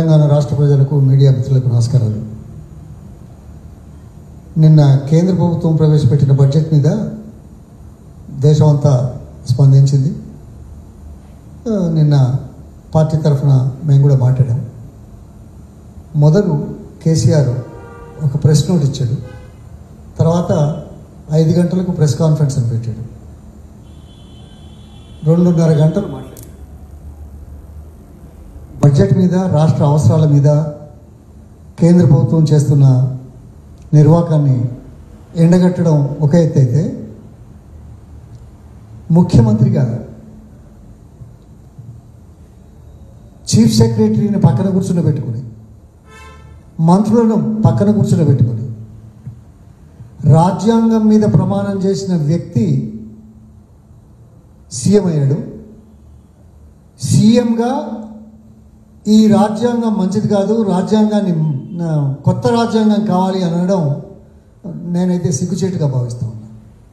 తెలంగాణ రాష్ట్ర ప్రజలకు మీడియా మిత్రులకు నమస్కారాలు. నిన్న కేంద్ర ప్రభుత్వం ప్రవేశపెట్టిన బడ్జెట్ మీద దేశమంతా స్పందించింది. నిన్న పార్టీ తరఫున మేము కూడా మాట్లాడాం. మొదలు కేసీఆర్ ఒక ప్రెస్ నోట్ ఇచ్చాడు, తర్వాత 5 గంటలకు ప్రెస్ కాన్ఫరెన్స్ అని పెట్టాడు. 2.5 గంటలు మాట్లాడాడు. బడ్జెట్ మీద, రాష్ట్ర అవసరాల మీద, కేంద్ర ప్రభుత్వం చేస్తున్న నిర్వాకాన్ని ఎండగట్టడం ఒక ఎత్తు అయితే, ముఖ్యమంత్రిగా చీఫ్ సెక్రటరీని పక్కన కూర్చుని మంత్రులను పక్కన కూర్చుని రాజ్యాంగం మీద ప్రమాణం చేసిన వ్యక్తి సీఎం అయ్యాడు. సీఎంగా ఈ రాజ్యాంగం మంచిది కాదు, రాజ్యాంగాన్ని కొత్త రాజ్యాంగం కావాలి అనడం నేనైతే సిగ్గుచేటుగా భావిస్తూ ఉన్నా.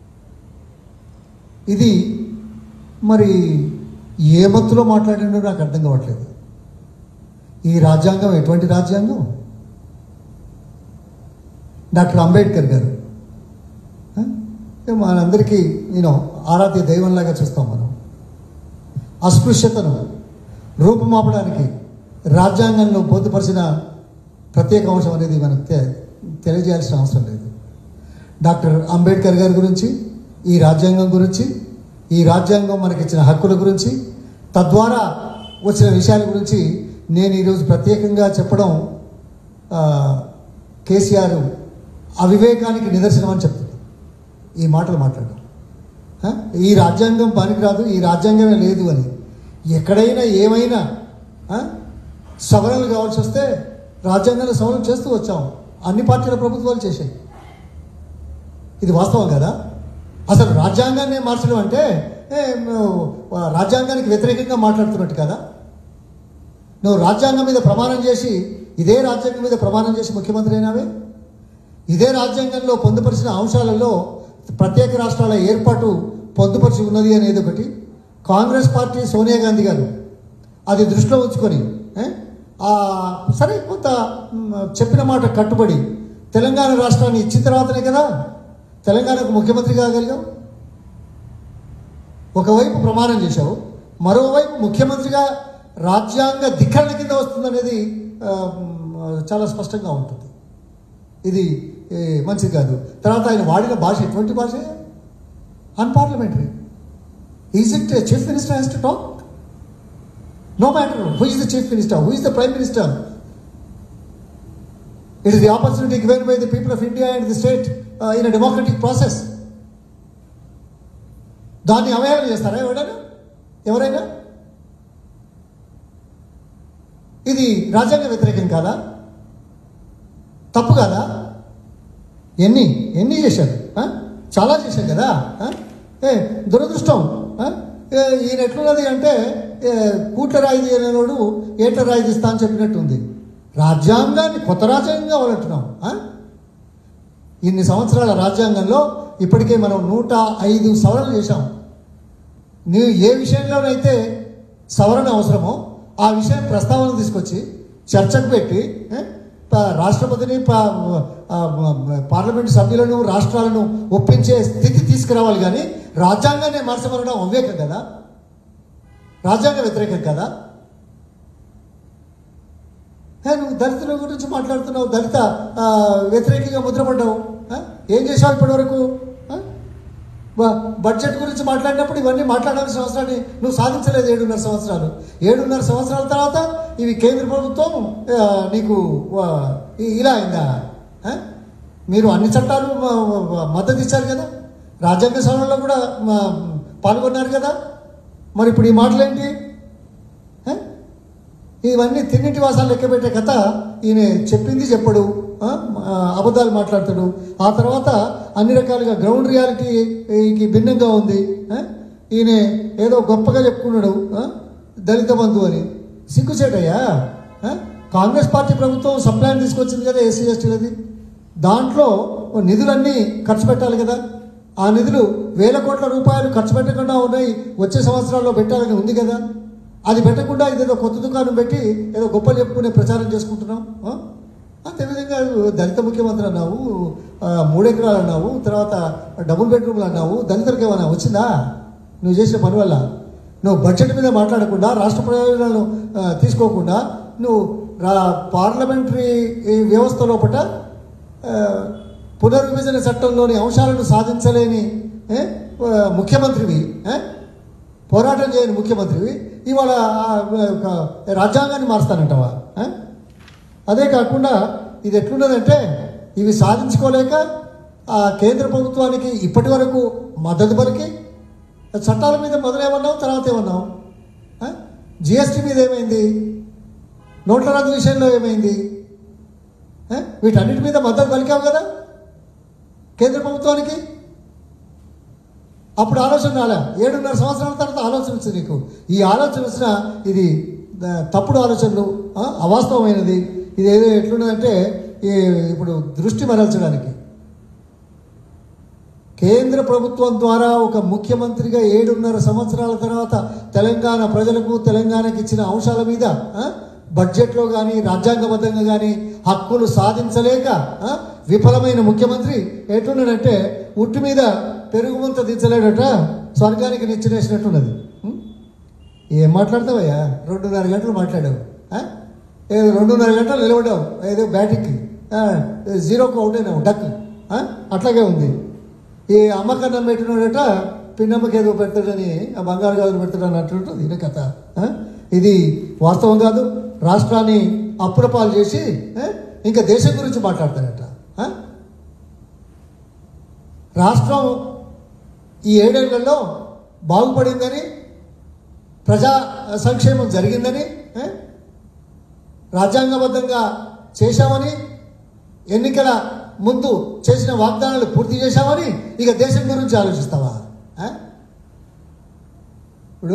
ఇది మరి ఏ మత్తులో మాట్లాడినో నాకు అర్థం కావట్లేదు. ఈ రాజ్యాంగం ఎటువంటి రాజ్యాంగం? డాక్టర్ అంబేద్కర్ గారు మనందరికీ ఆరాధ్య దైవంలాగా చూస్తాం. మనం అస్పృశ్యతను రూపుమాపడానికి రాజ్యాంగంలో పొందుపరిచిన ప్రత్యేక అంశం అనేది మనకు తెలియజేయాల్సిన అవసరం లేదు. డాక్టర్ అంబేద్కర్ గారి గురించి, ఈ రాజ్యాంగం గురించి, ఈ రాజ్యాంగం మనకిచ్చిన హక్కుల గురించి, తద్వారా వచ్చిన విషయాల గురించి నేను ఈరోజు ప్రత్యేకంగా చెప్పడం కేసీఆర్ అవివేకానికి నిదర్శనం అని చెప్తుంది. ఈ మాటలు మాట్లాడడం, ఈ రాజ్యాంగం పనికిరాదు, ఈ రాజ్యాంగమే లేదు అని. ఎక్కడైనా ఏమైనా సవరణలు కావాల్సి వస్తే రాజ్యాంగాన్ని సవరణ చేస్తూ వచ్చాం. అన్ని పార్టీల ప్రభుత్వాలు చేశాయి. ఇది వాస్తవం కదా? అసలు రాజ్యాంగాన్ని మార్చడం అంటే రాజ్యాంగానికి వ్యతిరేకంగా మాట్లాడుతున్నట్టు కదా. నువ్వు రాజ్యాంగం మీద ప్రమాణం చేసి, ఇదే రాజ్యాంగం మీద ప్రమాణం చేసి ముఖ్యమంత్రి అయినావే. ఇదే రాజ్యాంగంలో పొందుపరిచిన అంశాలలో ప్రత్యేక రాష్ట్రాల ఏర్పాటు పొందుపరిచి ఉన్నది అనేది ఒకటి. కాంగ్రెస్ పార్టీ సోనియా గాంధీ గారు అది దృష్టిలో ఉంచుకొని సరే కొంత చెప్పిన మాట కట్టుబడి తెలంగాణ రాష్ట్రాన్ని ఇచ్చిన తర్వాతనే కదా తెలంగాణకు ముఖ్యమంత్రి కాగలిగావు. ఒకవైపు ప్రమాణం చేశావు, మరోవైపు ముఖ్యమంత్రిగా రాజ్యాంగ ధిక్కరణ కింద వస్తుందనేది చాలా స్పష్టంగా ఉంటుంది. ఇది మంచిది కాదు. తర్వాత ఆయన వాడిన భాష ఎటువంటి భాష? Unparliamentary. Is it chief minister has to talk? No matter who is the chief minister, who is the prime minister, it is the opportunity given by the people of India and the state in a democratic process. దాన్ని అవహేళన చేస్తారా ఎవరైనా? ఇది రాజ్యాంగ వ్యతిరేకం కాదా? తప్పు కాదా? ఎన్ని చేశారు? చాలా చేశారు కదా. దురదృష్టం ఈయన ఎట్లున్నది అంటే కూట్ల రాయి తీయనోడు ఏట్ల రాయి తీస్తా అని చెప్పినట్టు ఉంది. రాజ్యాంగాన్ని కొత్త రాజ్యాంగంగా వాడుతున్నాం. ఇన్ని సంవత్సరాల రాజ్యాంగంలో ఇప్పటికే మనం 105 సవరణలు చేశాం. నీవు ఏ విషయంలోనైతే సవరణ అవసరమో ఆ విషయం ప్రస్తావన తీసుకొచ్చి చర్చకు పెట్టి రాష్ట్రపతిని, పార్లమెంటు సభ్యులను, రాష్ట్రాలను ఒప్పించే స్థితి తీసుకురావాలి. కానీ రాజ్యాంగాన్ని మార్చమనడం అవివేకం కదా, రాజ్యాంగ వ్యతిరేకం కదా. నువ్వు దళితుల గురించి మాట్లాడుతున్నావు, దళిత వ్యతిరేకంగా ముద్రపడ్డావు. ఏం చేసావు ఇప్పటి వరకు? బడ్జెట్ గురించి మాట్లాడినప్పుడు ఇవన్నీ మాట్లాడాల్సిన అవసరాన్ని నువ్వు సాధించలేదు. 7.5 సంవత్సరాలు. 7.5 సంవత్సరాల తర్వాత ఇవి కేంద్ర ప్రభుత్వం నీకు ఇలా అయిందా? మీరు అన్ని చట్టాలు మద్దతు ఇచ్చారు కదా, రాజ్యాంగ సవరణలో కూడా పాల్గొన్నారు కదా. మరి ఇప్పుడు ఈ మాటలేంటి? ఇవన్నీ తిన్నింటి వాసాలు లెక్క పెట్టే కథ. ఈయన చెప్పింది చెప్పడు, అబద్ధాలు మాట్లాడతాడు. ఆ తర్వాత అన్ని రకాలుగా గ్రౌండ్ రియాలిటీకి భిన్నంగా ఉంది. ఈయన ఏదో గొప్పగా చెప్పుకున్నాడు దళిత బంధువు అని. సిగ్గుచేటయ్యా. కాంగ్రెస్ పార్టీ ప్రభుత్వం సప్లాన్ తీసుకొచ్చింది కదా ఎస్సీ ఎస్టీలది. దాంట్లో నిధులన్నీ ఖర్చు పెట్టాలి కదా. ఆ నిధులు 1,000 కోట్ల రూపాయలు ఖర్చు పెట్టకుండా ఉన్నాయి, వచ్చే సంవత్సరాల్లో పెట్టాలని ఉంది కదా. అది పెట్టకుండా ఇదేదో కొత్త దుకాణం పెట్టి ఏదో గొప్పలు చెప్పుకునే ప్రచారం చేసుకుంటున్నాం. అంతేవిధంగా దళిత ముఖ్యమంత్రి అన్నావు, 3 ఎకరాలు అన్నావు, తర్వాత డబుల్ బెడ్రూమ్లు అన్నావు. దళితులకు ఏమైనా వచ్చిందా నువ్వు చేసిన పని వల్ల? నువ్వు బడ్జెట్ మీద మాట్లాడకుండా, రాష్ట్ర ప్రయోజనాలను తీసుకోకుండా, నువ్వు పార్లమెంటరీ వ్యవస్థ లోపల పునర్విభజన చట్టంలోని అంశాలను సాధించలేని ముఖ్యమంత్రివి, పోరాటం చేయని ముఖ్యమంత్రివి ఇవాళ రాజ్యాంగాన్ని మారుస్తానంటావా? అదే కాకుండా ఇది ఎట్లున్నదంటే, ఇవి సాధించుకోలేక కేంద్ర ప్రభుత్వానికి ఇప్పటి వరకు మద్దతు పలికి చట్టాల మీద మొదలేమన్నావు, తర్వాత ఏమన్నావు? జిఎస్టీ మీద ఏమైంది? నోట్ల రద్దు విషయంలో ఏమైంది? వీటన్నిటి మీద మద్దతు పలికావు కదా కేంద్ర ప్రభుత్వానికి. అప్పుడు ఆలోచన రాలే, 7.5 సంవత్సరాల తర్వాత ఆలోచన వచ్చింది నీకు. ఈ ఆలోచన వచ్చిన ఇది తప్పుడు ఆలోచనలు, అవాస్తవమైనది. ఇది ఏదో ఎట్లున్నదంటే ఇప్పుడు దృష్టి మరల్చడానికి కేంద్ర ప్రభుత్వం ద్వారా ఒక ముఖ్యమంత్రిగా 7.5 సంవత్సరాల తర్వాత తెలంగాణ ప్రజలకు, తెలంగాణకి ఇచ్చిన అంశాల మీద బడ్జెట్లో కానీ రాజ్యాంగబద్ధంగా కానీ హక్కులు సాధించలేక విఫలమైన ముఖ్యమంత్రి ఎట్లున్నాడంటే, ఉట్టి మీద పెరుగుమంత దించలేడట, స్వర్గానికి నిచ్చినేసినట్టున్నది. ఏం మాట్లాడతావయ్యా? 2.5 గంటలు మాట్లాడావు, 2.5 గంటలు నిలబడ్డావు, ఏదో బ్యాటింగ్కి 0కు అవుట్ అయినావు, డక్. అట్లాగే ఉంది. ఈ అమ్మకన్నం పెట్టినోడట పిన్నమ్మకి ఏదో పెడతాడని, ఆ బంగారు గాజులు పెడతాడని అంటుంటుంది ఈయన కథ. ఇది వాస్తవం కాదు. రాష్ట్రాన్ని అప్పుల పాలు చేసి ఇంకా దేశం గురించి మాట్లాడతాడట. రాష్ట్రం ఈ 7 ఏళ్లలో బాగుపడిందని, ప్రజా సంక్షేమం జరిగిందని, రాజ్యాంగబద్ధంగా చేశామని, ఎన్నికల ముందు చేసిన వాగ్దానాలు పూర్తి చేశామని ఇక దేశం గురించి ఆలోచిస్తావా? ఇప్పుడు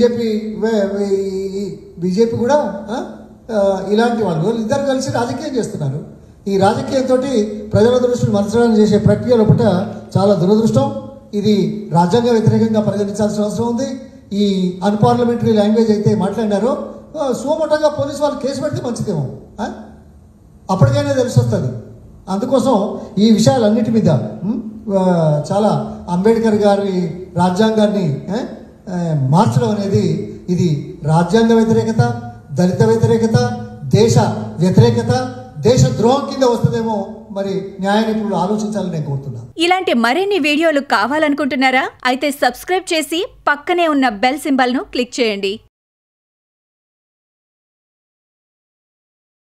బీజేపీ కూడా ఇలాంటి వాళ్ళు ఇద్దరు కలిసి రాజకీయం చేస్తున్నారు. ఈ రాజకీయంతో ప్రజల దృష్టిని మలచడానికి చేసే ప్రక్రియ లోపల చాలా దురదృష్టం. ఇది రాజ్యాంగ వ్యతిరేకంగా పరిగణించాల్సిన అవసరం ఉంది. ఈ అన్పార్లమెంటరీ లాంగ్వేజ్ అయితే మాట్లాడినారో సుమోటోగా పోలీసు వాళ్ళు కేసు పెడితే మంచిదేమో, అప్పటికైనా తెలిసి వస్తుంది. అందుకోసం ఈ విషయాలన్నిటి మీద చాలా అంబేద్కర్ గారి రాజ్యాంగాన్ని మార్చడం అనేది ఇది రాజ్యాంగ వ్యతిరేకత, దళిత వ్యతిరేకత, దేశ వ్యతిరేకత, దేశ ద్రోహం కింద వస్తుందేమో. మరి న్యాయ నిపుణులు ఆలోచించాలని నేను కోరుతున్నాను. ఇలాంటి మరిన్ని వీడియోలు కావాలనుకుంటున్నారా? అయితే సబ్స్క్రైబ్ చేసి పక్కనే ఉన్న బెల్ సింబల్ను క్లిక్ చేయండి.